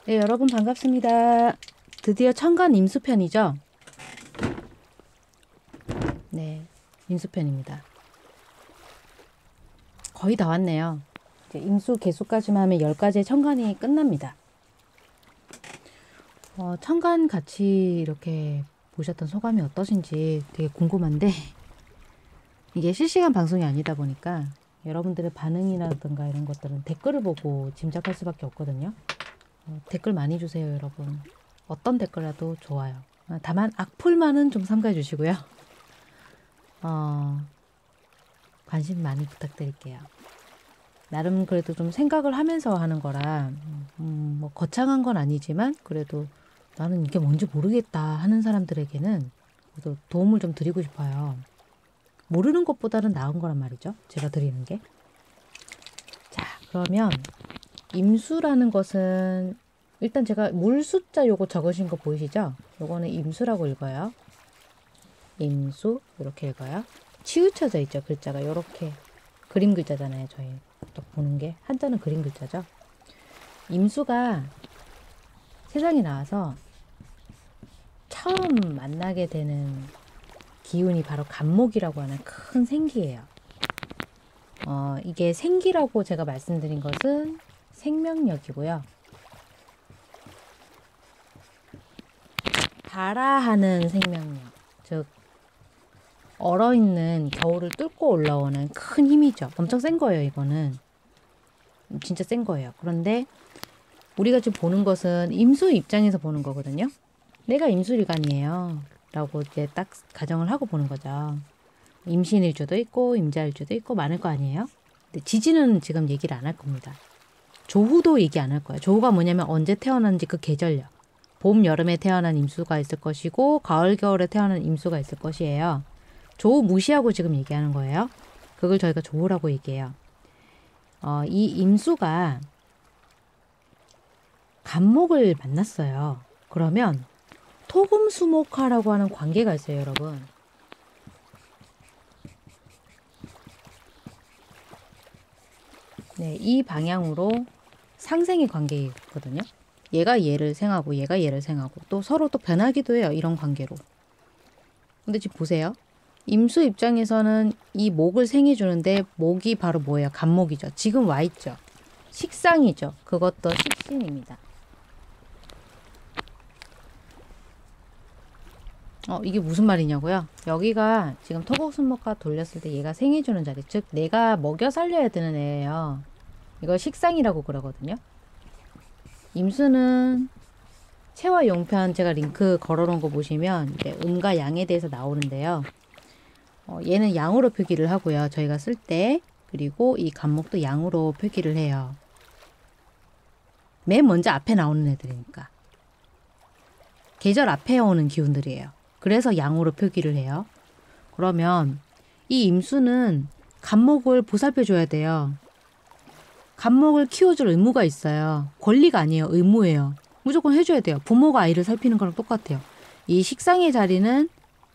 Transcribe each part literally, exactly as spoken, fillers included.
네, 여러분 반갑습니다. 드디어 천간 임수편이죠? 네, 임수편입니다. 거의 다 왔네요. 이제 임수 개수까지만 하면 열 가지의 천간이 끝납니다. 어, 천간 같이 이렇게 보셨던 소감이 어떠신지 되게 궁금한데 이게 실시간 방송이 아니다 보니까 여러분들의 반응이라든가 이런 것들은 댓글을 보고 짐작할 수밖에 없거든요. 어, 댓글 많이 주세요, 여러분. 어떤 댓글이라도 좋아요. 다만 악플만은 좀 삼가해 주시고요. 어, 관심 많이 부탁드릴게요. 나름 그래도 좀 생각을 하면서 하는 거라 음, 뭐 거창한 건 아니지만 그래도 나는 이게 뭔지 모르겠다 하는 사람들에게는 그래도 도움을 좀 드리고 싶어요. 모르는 것보다는 나은 거란 말이죠. 제가 드리는 게. 자, 그러면 임수라는 것은 일단 제가 물 숫자 요거 적으신 거 보이시죠? 요거는 임수라고 읽어요. 임수 이렇게 읽어요. 치우쳐져 있죠. 글자가 요렇게 그림 글자잖아요. 저희 또 보는 게 한자는 그림 글자죠. 임수가 세상에 나와서 처음 만나게 되는 기운이 바로 간목이라고 하는 큰 생기예요. 어, 이게 생기라고 제가 말씀드린 것은 생명력이고요. 발아하는 생명력, 즉 얼어있는 겨울을 뚫고 올라오는 큰 힘이죠. 엄청 센 거예요, 이거는. 진짜 센 거예요. 그런데 우리가 지금 보는 것은 임수 입장에서 보는 거거든요. 내가 임수일간이에요. 라고 이제 딱 가정을 하고 보는 거죠. 임신일주도 있고 임자일주도 있고 많을 거 아니에요. 근데 지지는 지금 얘기를 안 할 겁니다. 조후도 얘기 안 할 거예요. 조후가 뭐냐면 언제 태어났는지 그 계절요. 봄, 여름에 태어난 임수가 있을 것이고 가을, 겨울에 태어난 임수가 있을 것이에요. 조후 무시하고 지금 얘기하는 거예요. 그걸 저희가 조후라고 얘기해요. 어, 이 임수가 간목을 만났어요. 그러면 토금수목화라고 하는 관계가 있어요, 여러분. 네, 이 방향으로 상생의 관계거든요. 얘가 얘를 생하고 얘가 얘를 생하고 또 서로 또 변하기도 해요. 이런 관계로. 근데 지금 보세요. 임수 입장에서는 이 목을 생해주는데 목이 바로 뭐예요? 간목이죠. 지금 와 있죠. 식상이죠. 그것도 식신입니다. 어, 이게 무슨 말이냐고요? 여기가 지금 토곡순목화 돌렸을 때 얘가 생해주는 자리, 즉 내가 먹여 살려야 되는 애예요. 이걸 식상이라고 그러거든요. 임수는 체와 용편 제가 링크 걸어놓은 거 보시면 이제 음과 양에 대해서 나오는데요. 어, 얘는 양으로 표기를 하고요. 저희가 쓸 때. 그리고 이 간목도 양으로 표기를 해요. 맨 먼저 앞에 나오는 애들이니까. 계절 앞에 오는 기운들이에요. 그래서 양으로 표기를 해요. 그러면 이 임수는 간목을 보살펴 줘야 돼요. 간목을 키워줄 의무가 있어요. 권리가 아니에요. 의무예요. 무조건 해줘야 돼요. 부모가 아이를 살피는 거랑 똑같아요. 이 식상의 자리는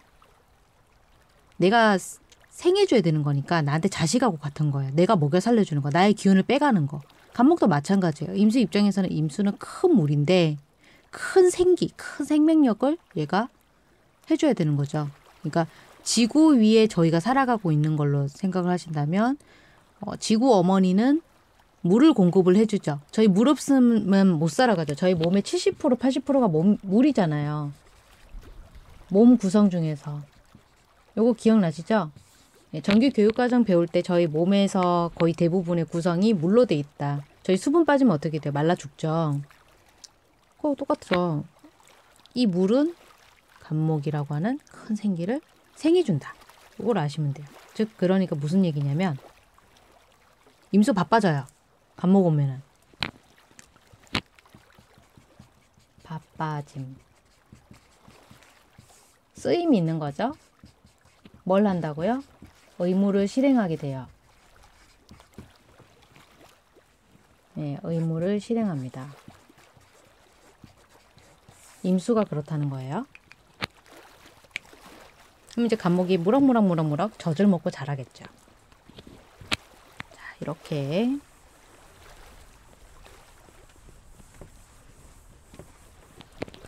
내가 생해줘야 되는 거니까 나한테 자식하고 같은 거예요. 내가 먹여 살려주는 거. 나의 기운을 빼가는 거. 간목도 마찬가지예요. 임수 입장에서는 임수는 큰 물인데 큰 생기, 큰 생명력을 얘가 해줘야 되는 거죠. 그러니까 지구 위에 저희가 살아가고 있는 걸로 생각을 하신다면 어, 지구 어머니는 물을 공급을 해주죠. 저희 물 없으면 못 살아가죠. 저희 몸의 칠십 퍼센트, 팔십 퍼센트가 몸, 물이잖아요. 몸 구성 중에서. 요거 기억나시죠? 정규 교육과정 배울 때 저희 몸에서 거의 대부분의 구성이 물로 돼 있다. 저희 수분 빠지면 어떻게 돼요? 말라 죽죠. 그거 똑같죠. 이 물은 간목이라고 하는 큰 생기를 생해준다. 이걸 아시면 돼요. 즉 그러니까 무슨 얘기냐면 임수 바빠져요. 간목 오면은. 바빠짐. 쓰임이 있는 거죠. 뭘 한다고요? 의무를 실행하게 돼요. 네, 의무를 실행합니다. 임수가 그렇다는 거예요. 그럼 이제 간목이 무럭무럭무럭무럭 젖을 먹고 자라겠죠. 자, 이렇게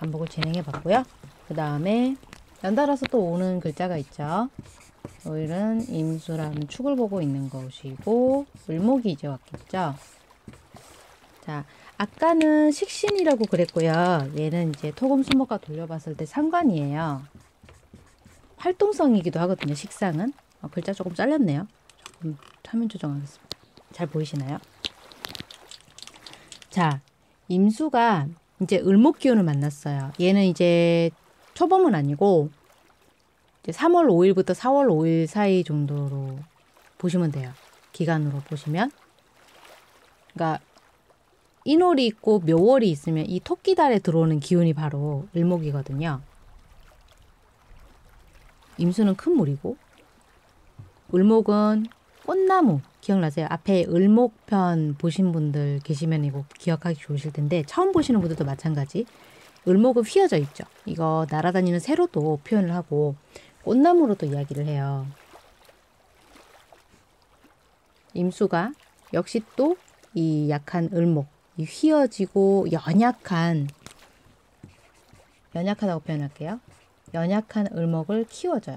반복을 진행해 봤고요. 그 다음에 연달아서 또 오는 글자가 있죠. 오일은 임수라는 축을 보고 있는 것이고 을목이 이제 왔겠죠. 자, 아까는 식신이라고 그랬고요. 얘는 이제 토금수목과 돌려봤을 때 상관이에요. 활동성이기도 하거든요. 식상은. 어, 글자 조금 잘렸네요. 조금 화면 조정하겠습니다. 잘 보이시나요? 자, 임수가 이제 을목 기운을 만났어요. 얘는 이제 초범은 아니고 이제 삼월 오일부터 사월 오일 사이 정도로 보시면 돼요. 기간으로 보시면. 그러니까 인월이 있고 묘월이 있으면 이 토끼달에 들어오는 기운이 바로 을목이거든요. 임수는 큰 물이고 을목은 꽃나무 기억나세요? 앞에 을목편 보신 분들 계시면 이거 기억하기 좋으실 텐데 처음 보시는 분들도 마찬가지. 을목은 휘어져 있죠. 이거 날아다니는 새로도 표현을 하고 꽃나무로도 이야기를 해요. 임수가 역시 또 이 약한 을목, 이 휘어지고 연약한, 연약하다고 표현할게요. 연약한 을목을 키워줘요.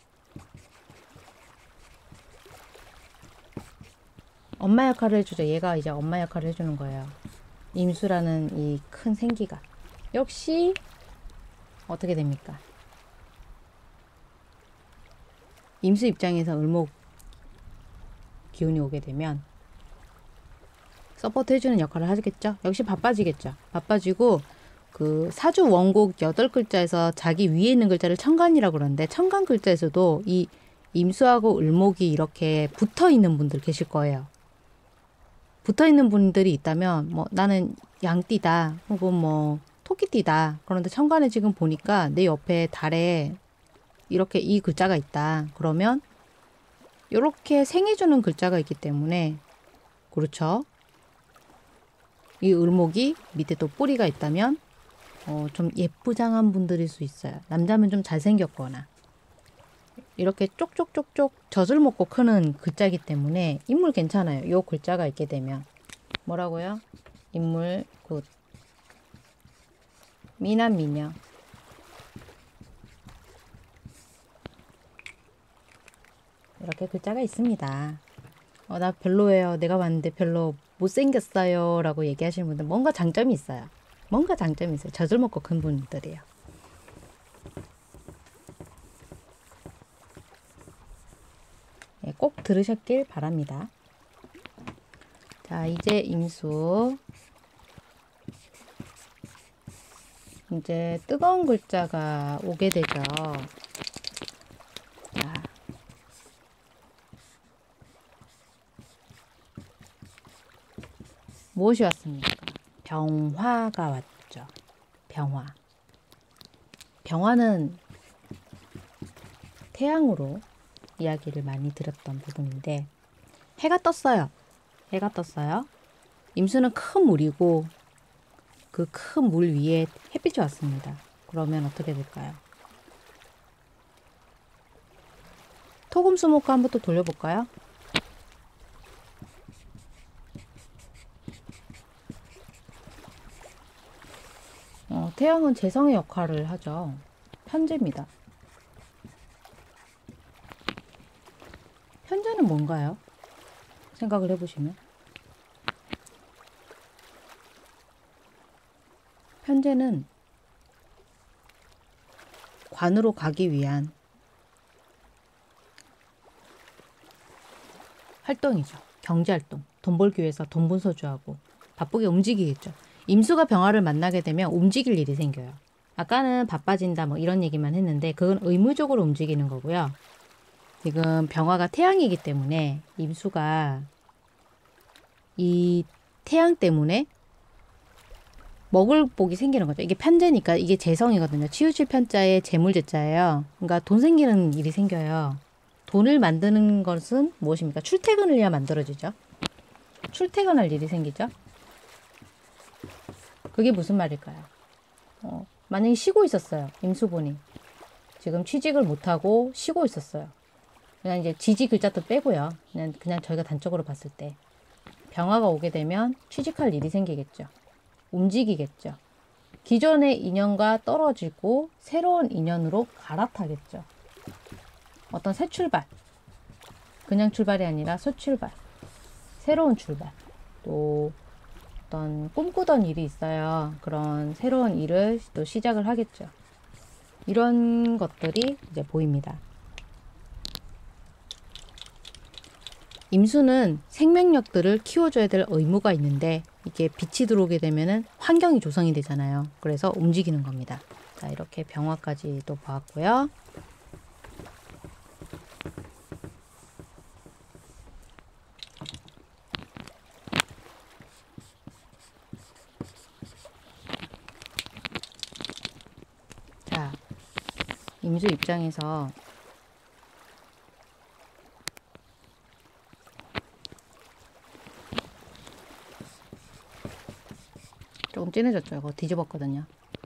엄마 역할을 해주죠. 얘가 이제 엄마 역할을 해주는 거예요. 임수라는 이 큰 생기가. 역시 어떻게 됩니까? 임수 입장에서 을목 기운이 오게 되면 서포트 해주는 역할을 하겠죠. 역시 바빠지겠죠. 바빠지고 그 사주 원곡 여덟 글자에서 자기 위에 있는 글자를 천간이라고 그러는데 천간 글자에서도 이 임수하고 을목이 이렇게 붙어 있는 분들 계실 거예요. 붙어 있는 분들이 있다면 뭐 나는 양띠다 혹은 뭐 토끼띠다. 그런데 천간에 지금 보니까 내 옆에 달에 이렇게 이 글자가 있다. 그러면 이렇게 생해주는 글자가 있기 때문에 그렇죠. 이 을목이 밑에 또 뿌리가 있다면 어, 좀 예쁘장한 분들일 수 있어요. 남자면 좀 잘생겼거나 이렇게 쪽쪽쪽쪽 젖을 먹고 크는 글자이기 때문에 인물 괜찮아요. 요 글자가 있게 되면 뭐라고요? 인물 굿. 미남 미녀. 이렇게 글자가 있습니다. 어, 나 별로예요. 내가 봤는데 별로 못생겼어요. 라고 얘기하시는 분들 뭔가 장점이 있어요. 뭔가 장점이 있어요. 젖을 먹고 큰 분들이에요. 네, 꼭 들으셨길 바랍니다. 자, 이제 임수. 이제 뜨거운 글자가 오게 되죠. 자, 무엇이 왔습니까? 병화가 왔죠. 병화. 병화는 태양으로 이야기를 많이 드렸던 부분인데 해가 떴어요. 해가 떴어요. 임수는 큰 물이고 그 큰 물 위에 햇빛이 왔습니다. 그러면 어떻게 될까요? 토금수목과 한번 또 돌려볼까요? 어, 태양은 재성의 역할을 하죠. 편재입니다. 편재는 뭔가요? 생각을 해보시면 편재는 관으로 가기 위한 활동이죠. 경제활동. 돈 벌기 위해서 돈 분서주하고 바쁘게 움직이겠죠. 임수가 병화를 만나게 되면 움직일 일이 생겨요. 아까는 바빠진다 뭐 이런 얘기만 했는데 그건 의무적으로 움직이는 거고요. 지금 병화가 태양이기 때문에 임수가 이 태양 때문에 먹을 복이 생기는 거죠. 이게 편재니까 이게 재성이거든요. 치우칠 편자에 재물재자예요. 그러니까 돈 생기는 일이 생겨요. 돈을 만드는 것은 무엇입니까? 출퇴근을 해야 만들어지죠. 출퇴근할 일이 생기죠. 그게 무슨 말일까요? 어, 만약에 쉬고 있었어요. 임수분이. 지금 취직을 못하고 쉬고 있었어요. 그냥 이제 지지 글자도 빼고요. 그냥, 그냥 저희가 단적으로 봤을 때. 병화가 오게 되면 취직할 일이 생기겠죠. 움직이겠죠. 기존의 인연과 떨어지고 새로운 인연으로 갈아타겠죠. 어떤 새 출발. 그냥 출발이 아니라 새 출발. 새로운 출발. 또 어떤 꿈꾸던 일이 있어요. 그런 새로운 일을 또 시작을 하겠죠. 이런 것들이 이제 보입니다. 임수는 생명력들을 키워줘야 될 의무가 있는데 이게 빛이 들어오게 되면은 환경이 조성이 되잖아요. 그래서 움직이는 겁니다. 자, 이렇게 병화까지 또 보았고요. 자, 임수 입장에서 조금 진해졌죠. 이거 뒤집었거든요.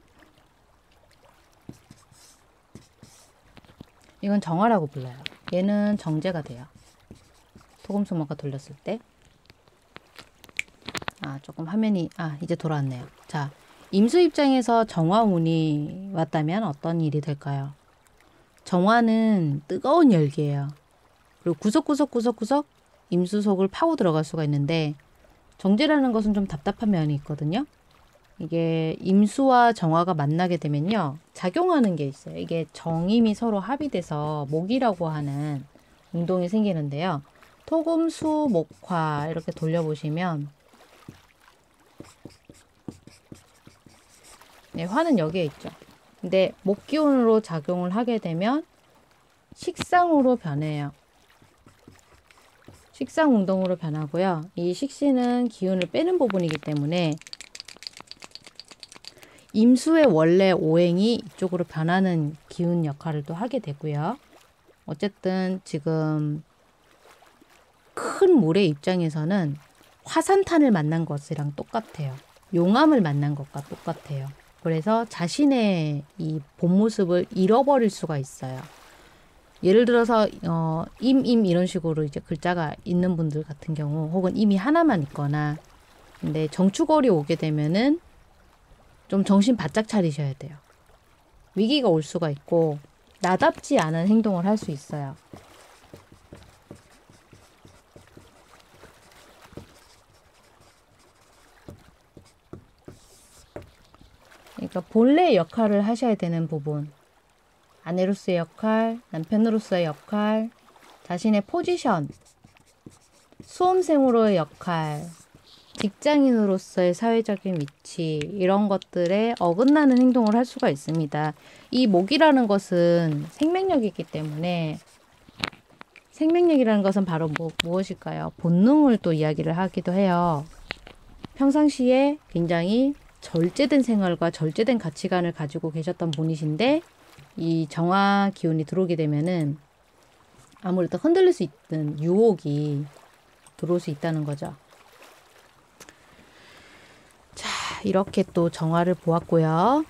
이건 정화라고 불러요. 얘는 정제가 돼요. 토금수목가 돌렸을 때. 아, 조금 화면이, 아, 이제 돌아왔네요. 자, 임수 입장에서 정화운이 왔다면 어떤 일이 될까요? 정화는 뜨거운 열기예요. 그리고 구석구석구석구석 임수 속을 파고 들어갈 수가 있는데 정제라는 것은 좀 답답한 면이 있거든요. 이게 임수와 정화가 만나게 되면요. 작용하는 게 있어요. 이게 정임이 서로 합의돼서 목이라고 하는 운동이 생기는데요. 토금, 수, 목화 이렇게 돌려보시면 네, 화는 여기에 있죠. 근데 목기운으로 작용을 하게 되면 식상으로 변해요. 식상 운동으로 변하고요. 이 식신은 기운을 빼는 부분이기 때문에 임수의 원래 오행이 이쪽으로 변하는 기운 역할을 또 하게 되고요. 어쨌든 지금 큰 물의 입장에서는 화산탄을 만난 것이랑 똑같아요. 용암을 만난 것과 똑같아요. 그래서 자신의 이 본 모습을 잃어버릴 수가 있어요. 예를 들어서 어, 임, 임 이런 식으로 이제 글자가 있는 분들 같은 경우 혹은 임이 하나만 있거나 근데 정축월이 오게 되면은 좀 정신 바짝 차리셔야 돼요. 위기가 올 수가 있고 나답지 않은 행동을 할 수 있어요. 그러니까 본래의 역할을 하셔야 되는 부분, 아내로서의 역할, 남편으로서의 역할, 자신의 포지션, 수험생으로의 역할, 직장인으로서의 사회적인 위치 이런 것들에 어긋나는 행동을 할 수가 있습니다. 이 목이라는 것은 생명력이기 때문에 생명력이라는 것은 바로 뭐, 무엇일까요? 본능을 또 이야기를 하기도 해요. 평상시에 굉장히 절제된 생활과 절제된 가치관을 가지고 계셨던 분이신데 이 정화 기운이 들어오게 되면은 아무래도 흔들릴 수 있는 유혹이 들어올 수 있다는 거죠. 자, 이렇게 또 정화를 보았고요.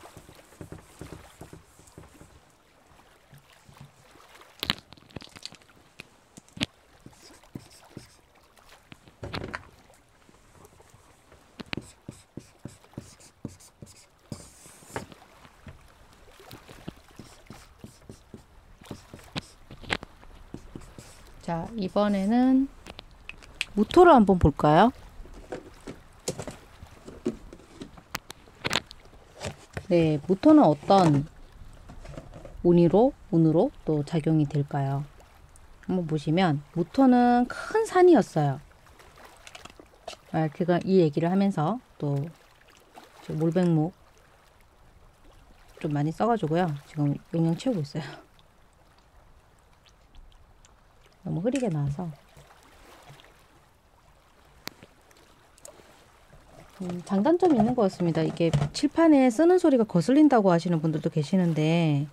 자, 이번에는 무토를 한번 볼까요? 네, 무토는 어떤 운이로, 운으로 또 작용이 될까요? 한번 보시면 무토는 큰 산이었어요. 아, 제가 이 얘기를 하면서 또 몰백목 좀 많이 써가지고요. 지금 용량 채우고 있어요. 너무 흐리게 나와서 음, 장단점이 있는 것 같습니다. 이게 칠판에 쓰는 소리가 거슬린다고 하시는 분들도 계시는데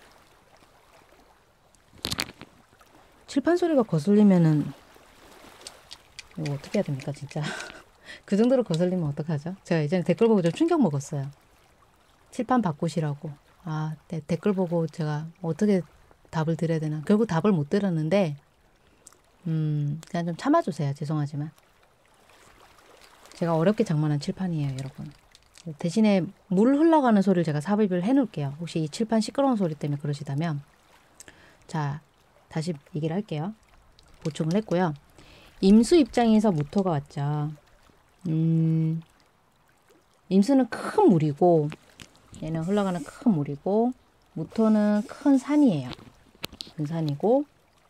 칠판 소리가 거슬리면은 이거 어떻게 해야 됩니까 진짜. 그 정도로 거슬리면 어떡하죠? 제가 예전에 댓글 보고 좀 충격 먹었어요. 칠판 바꾸시라고. 아, 네, 댓글 보고 제가 어떻게 답을 드려야 되나. 결국 답을 못 드렸는데 음, 그냥 좀 참아주세요. 죄송하지만. 제가 어렵게 장만한 칠판이에요, 여러분. 대신에 물 흘러가는 소리를 제가 삽입을 해놓을게요. 혹시 이 칠판 시끄러운 소리 때문에 그러시다면. 자, 다시 얘기를 할게요. 보충을 했고요. 임수 입장에서 무토가 왔죠. 음, 임수는 큰 물이고 얘는 흘러가는 큰 물이고 무토는 큰 산이에요. 큰 산이고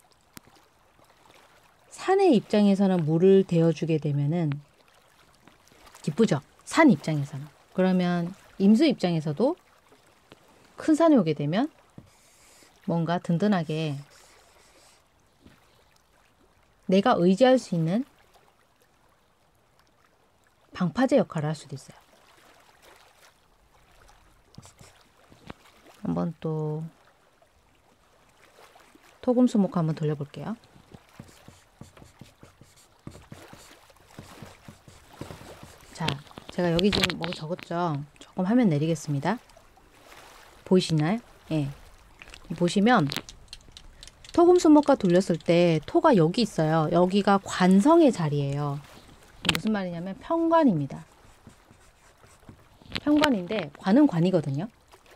산의 입장에서는 물을 대어주게 되면은 기쁘죠. 산 입장에서는. 그러면 임수 입장에서도 큰 산이 오게 되면 뭔가 든든하게 내가 의지할 수 있는 방파제 역할을 할 수도 있어요. 한번 또 토금수목 한번 돌려볼게요. 자, 제가 여기 지금 뭐 적었죠? 조금 화면 내리겠습니다. 보이시나요? 예. 보시면 토금수목과 돌렸을 때 토가 여기 있어요. 여기가 관성의 자리예요. 무슨 말이냐면 편관입니다. 편관인데 관은 관이거든요.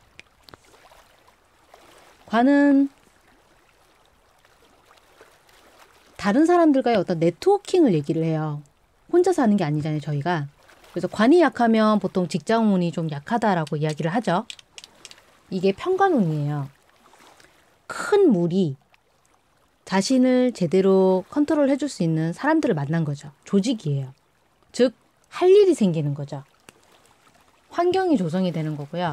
관은 다른 사람들과의 어떤 네트워킹을 얘기를 해요. 혼자서 하는 게 아니잖아요, 저희가. 그래서 관이 약하면 보통 직장운이 좀 약하다라고 이야기를 하죠. 이게 편관운이에요. 큰 물이 자신을 제대로 컨트롤 해줄 수 있는 사람들을 만난 거죠. 조직이에요. 즉, 할 일이 생기는 거죠. 환경이 조성이 되는 거고요.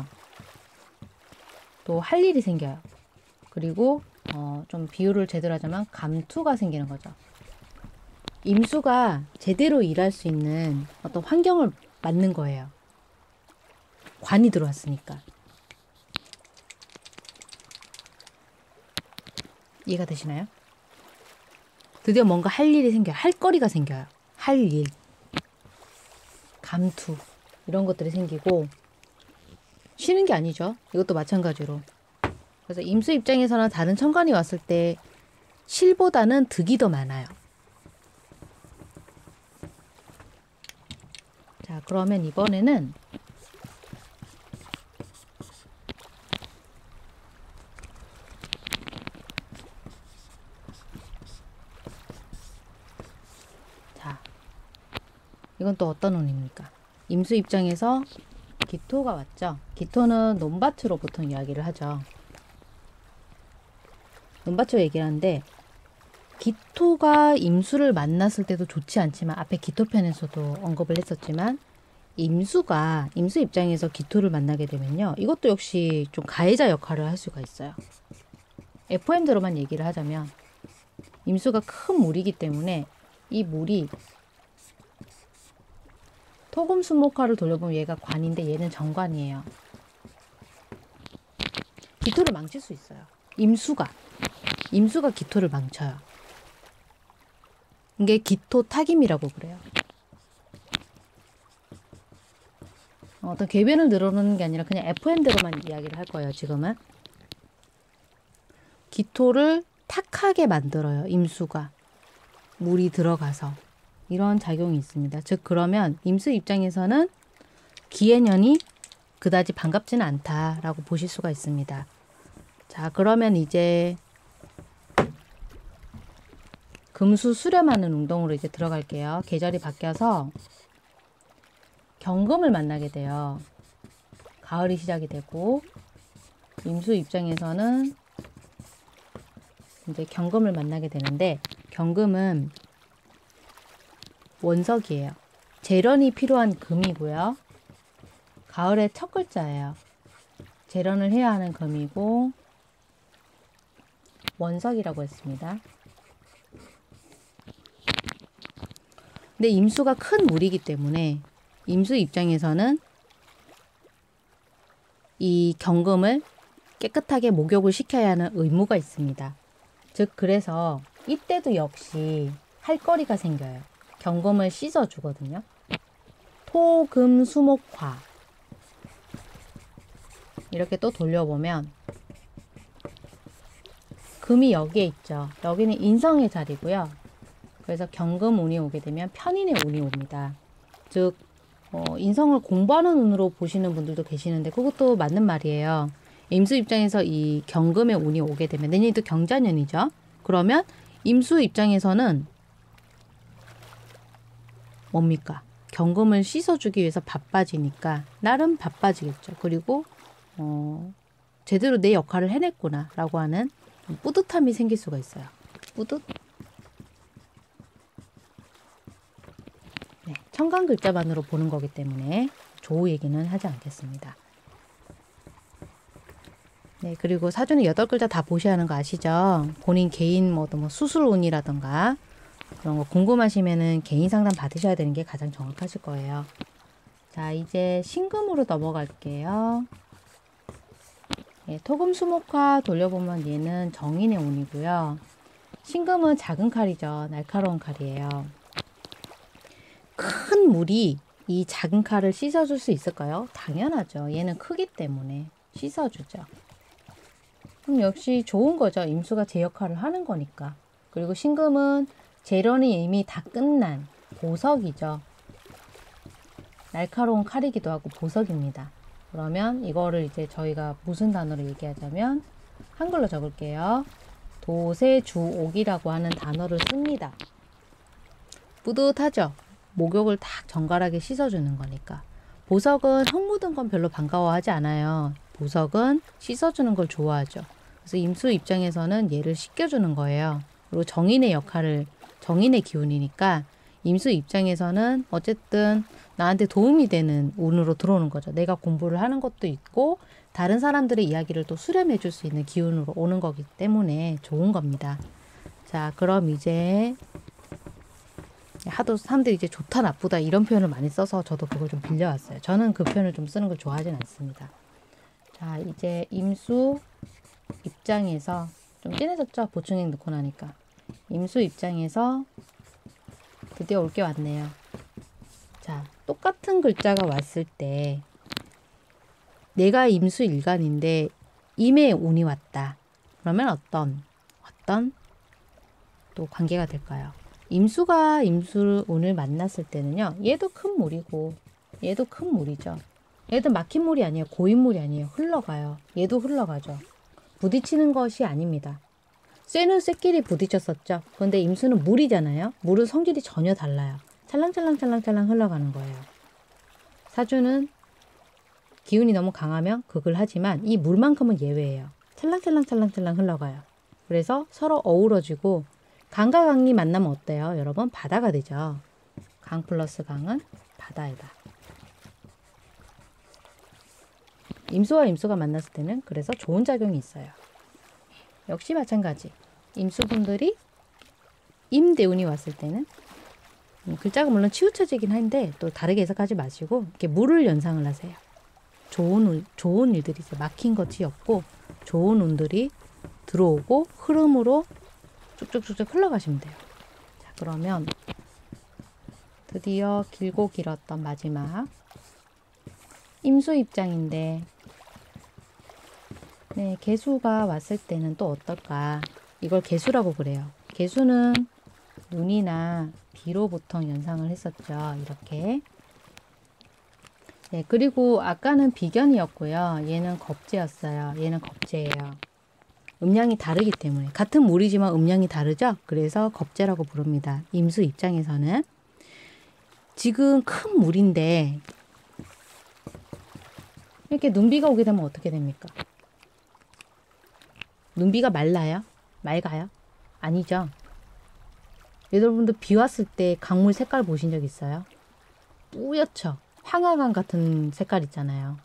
또 할 일이 생겨요. 그리고 어, 좀 비유를 제대로 하자면 감투가 생기는 거죠. 임수가 제대로 일할 수 있는 어떤 환경을 만든 거예요. 관이 들어왔으니까. 이해가 되시나요? 드디어 뭔가 할 일이 생겨요. 할 거리가 생겨요. 할 일. 감투. 이런 것들이 생기고 쉬는 게 아니죠. 이것도 마찬가지로. 그래서 임수 입장에서는 다른 천간이 왔을 때 실보다는 득이 더 많아요. 자, 그러면 이번에는 자, 이건 또 어떤 운입니까? 임수 입장에서 기토가 왔죠. 기토는 논밭으로 보통 이야기를 하죠. 논밭으로 얘기를 하는데 기토가 임수를 만났을 때도 좋지 않지만 앞에 기토편에서도 언급을 했었지만 임수가 임수 입장에서 기토를 만나게 되면요. 이것도 역시 좀 가해자 역할을 할 수가 있어요. 에프오엠대로만 얘기를 하자면 임수가 큰 물이기 때문에 이 물이 토금수목화를 돌려보면 얘가 관인데 얘는 정관이에요. 기토를 망칠 수 있어요. 임수가 임수가 기토를 망쳐요. 이게 기토 타김이라고 그래요. 어떤 궤변을 늘어놓는 게 아니라 그냥 에프오엠대로만 이야기를 할 거예요. 지금은 기토를 탁하게 만들어요. 임수가 물이 들어가서 이런 작용이 있습니다. 즉 그러면 임수 입장에서는 기해년이 그다지 반갑지는 않다라고 보실 수가 있습니다. 자, 그러면 이제 금수 수렴하는 운동으로 이제 들어갈게요. 계절이 바뀌어서 경금을 만나게 돼요. 가을이 시작이 되고 임수 입장에서는 이제 경금을 만나게 되는데 경금은 원석이에요. 재련이 필요한 금이고요. 가을의 첫 글자예요. 재련을 해야 하는 금이고 원석이라고 했습니다. 근데 임수가 큰 물이기 때문에 임수 입장에서는 이 경금을 깨끗하게 목욕을 시켜야 하는 의무가 있습니다. 즉 그래서 이때도 역시 할 거리가 생겨요. 경금을 씻어주거든요. 토, 금, 수, 목, 화 이렇게 또 돌려보면 금이 여기에 있죠. 여기는 인성의 자리고요. 그래서 경금 운이 오게 되면 편인의 운이 옵니다. 즉 어, 인성을 공부하는 눈으로 보시는 분들도 계시는데 그것도 맞는 말이에요. 임수 입장에서 이 경금의 운이 오게 되면 내년이 또 경자년이죠. 그러면 임수 입장에서는 뭡니까? 경금을 씻어주기 위해서 바빠지니까 나름 바빠지겠죠. 그리고 어, 제대로 내 역할을 해냈구나 라고 하는 뿌듯함이 생길 수가 있어요. 뿌듯? 네, 천간 글자만으로 보는 거기 때문에 조우 얘기는 하지 않겠습니다. 네, 그리고 사주는 여덟 글자 다 보셔야 하는 거 아시죠? 본인 개인 뭐, 뭐 수술운이라던가 그런 거 궁금하시면은 개인 상담 받으셔야 되는 게 가장 정확하실 거예요. 자, 이제 신금으로 넘어갈게요. 네, 토금수목화 돌려보면 얘는 정인의 운이고요. 신금은 작은 칼이죠. 날카로운 칼이에요. 큰 물이 이 작은 칼을 씻어줄 수 있을까요? 당연하죠. 얘는 크기 때문에 씻어주죠. 그럼 역시 좋은 거죠. 임수가 제 역할을 하는 거니까. 그리고 신금은 재련이 이미 다 끝난 보석이죠. 날카로운 칼이기도 하고 보석입니다. 그러면 이거를 이제 저희가 무슨 단어로 얘기하자면 한글로 적을게요. 도세주옥이라고 하는 단어를 씁니다. 뿌듯하죠? 목욕을 딱 정갈하게 씻어주는 거니까. 보석은 흙 묻은 건 별로 반가워하지 않아요. 보석은 씻어주는 걸 좋아하죠. 그래서 임수 입장에서는 얘를 씻겨주는 거예요. 그리고 정인의 역할을, 정인의 기운이니까 임수 입장에서는 어쨌든 나한테 도움이 되는 운으로 들어오는 거죠. 내가 공부를 하는 것도 있고 다른 사람들의 이야기를 또 수렴해 줄 수 있는 기운으로 오는 거기 때문에 좋은 겁니다. 자, 그럼 이제 하도 사람들이 이제 좋다 나쁘다 이런 표현을 많이 써서 저도 그걸 좀 빌려왔어요. 저는 그 표현을 좀 쓰는 걸 좋아하진 않습니다. 자, 이제 임수 입장에서 좀 진해졌죠? 보충액 넣고 나니까. 임수 입장에서 드디어 올 게 왔네요. 자, 똑같은 글자가 왔을 때 내가 임수 일간인데 임의 운이 왔다. 그러면 어떤 어떤 또 관계가 될까요? 임수가 임수 운을 만났을 때는요. 얘도 큰 물이고 얘도 큰 물이죠. 얘도 막힌 물이 아니에요. 고인 물이 아니에요. 흘러가요. 얘도 흘러가죠. 부딪히는 것이 아닙니다. 쇠는 쇠끼리 부딪혔었죠. 그런데 임수는 물이잖아요. 물은 성질이 전혀 달라요. 찰랑찰랑찰랑찰랑 흘러가는 거예요. 사주는 기운이 너무 강하면 극을 하지만 이 물만큼은 예외예요. 찰랑찰랑찰랑찰랑 흘러가요. 그래서 서로 어우러지고 강과 강이 만나면 어때요? 여러분 바다가 되죠. 강 플러스 강은 바다이다. 임수와 임수가 만났을 때는 그래서 좋은 작용이 있어요. 역시 마찬가지. 임수분들이 임대운이 왔을 때는 음, 글자가 물론 치우쳐지긴 한데 또 다르게 해석하지 마시고 이렇게 물을 연상을 하세요. 좋은, 운, 좋은 일들이 있어요. 막힌 것이 없고 좋은 운들이 들어오고 흐름으로 쭉쭉쭉쭉 흘러가시면 돼요. 자, 그러면 드디어 길고 길었던 마지막 임수 입장인데 네, 개수가 왔을 때는 또 어떨까? 이걸 개수라고 그래요. 개수는 눈이나 비로 보통 연상을 했었죠. 이렇게. 네, 그리고 아까는 비견이었고요. 얘는 겁재였어요. 얘는 겁재예요. 음량이 다르기 때문에. 같은 물이지만 음량이 다르죠? 그래서 겁재라고 부릅니다. 임수 입장에서는. 지금 큰 물인데 이렇게 눈비가 오게 되면 어떻게 됩니까? 눈비가 말라요? 맑아요? 아니죠. 여러분들 비 왔을 때 강물 색깔 보신 적 있어요? 뿌옇죠? 황화강 같은 색깔 있잖아요.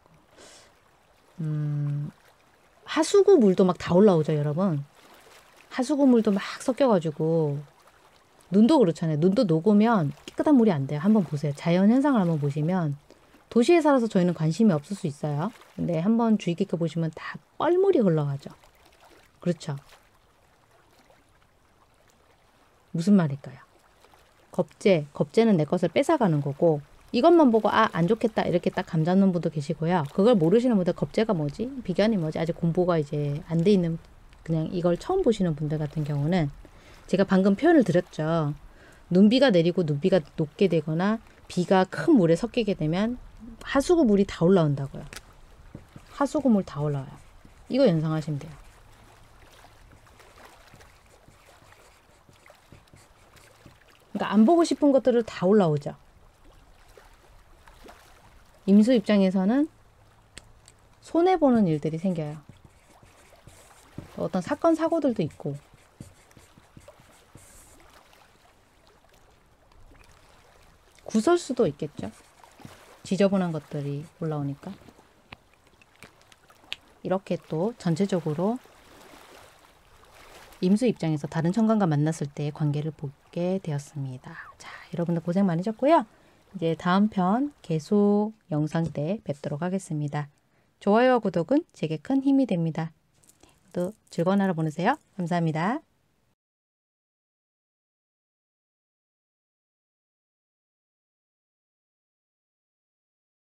음, 하수구 물도 막 다 올라오죠, 여러분. 하수구 물도 막 섞여가지고 눈도 그렇잖아요. 눈도 녹으면 깨끗한 물이 안 돼요. 한번 보세요. 자연 현상을 한번 보시면 도시에 살아서 저희는 관심이 없을 수 있어요. 근데 한번 주의 깊게 보시면 다 뻘물이 흘러가죠. 그렇죠. 무슨 말일까요? 겁재, 겁재는 내 것을 뺏어가는 거고 이것만 보고 아, 안 좋겠다 이렇게 딱 감 잡는 분도 계시고요. 그걸 모르시는 분들 겁재가 뭐지? 비견이 뭐지? 아직 공부가 이제 안 돼 있는 그냥 이걸 처음 보시는 분들 같은 경우는 제가 방금 표현을 드렸죠. 눈비가 내리고 눈비가 녹게 되거나 비가 큰 물에 섞이게 되면 하수구 물이 다 올라온다고요. 하수구 물 다 올라와요. 이거 연상하시면 돼요. 그러니까 안 보고 싶은 것들을 다 올라오죠. 임수 입장에서는 손해보는 일들이 생겨요. 어떤 사건 사고들도 있고 구설수도 있겠죠. 지저분한 것들이 올라오니까. 이렇게 또 전체적으로 임수 입장에서 다른 천간과 만났을 때의 관계를 보게 되었습니다. 자, 여러분들 고생 많으셨고요. 이제 다음 편 계속 영상 때 뵙도록 하겠습니다. 좋아요와 구독은 제게 큰 힘이 됩니다. 또 즐거운 하루 보내세요. 감사합니다.